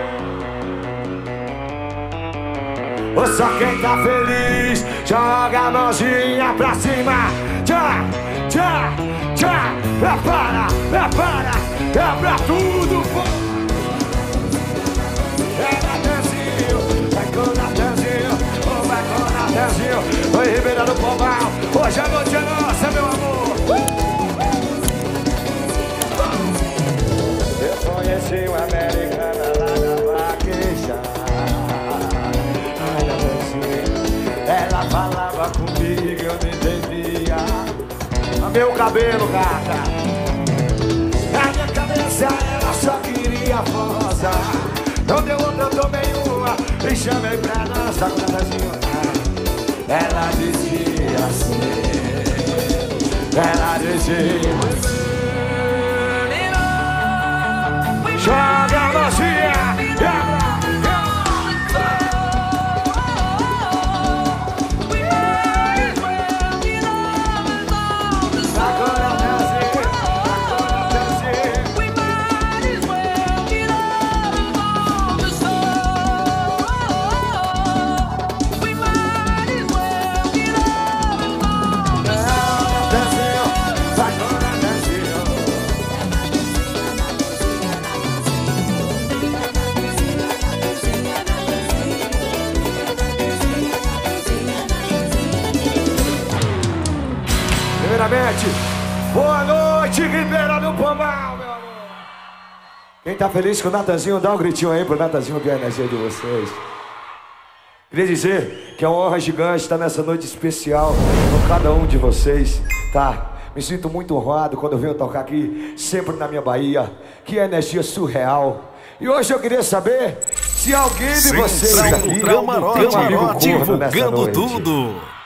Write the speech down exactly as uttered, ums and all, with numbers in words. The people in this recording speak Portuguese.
Só quem tá feliz joga a mãozinha pra cima. Tchá, tchá, tchá. Prepara, prepara, é pra tudo. É Natanzinho, vai com Natanzinho, oh, vai com Natanzinho. Oi, Ribeira do Pombal, hoje a noite é nossa, meu amor. Eu conheci uma americana lá na vaqueja. Ela falava comigo, eu não entendia. A meu cabelo, gata. Na minha cabeça ela só queria força. Não deu outra, eu tomei uma e chamei pra dançar com a Natanzinho. Ela dizia assim, ela dizia assim: joga a mãozinha. Primeiramente, boa noite, Ribeira do Pombal, meu amor. Quem tá feliz com o Natanzinho, dá um gritinho aí pro Natanzinho ver a energia de vocês. Queria dizer que é uma honra gigante estar nessa noite especial com cada um de vocês, tá? Me sinto muito honrado quando eu venho tocar aqui, sempre na minha Bahia. Que energia surreal. E hoje eu queria saber se alguém de vocês aqui tem um amigo corno nessa noite. Divulgando tudo.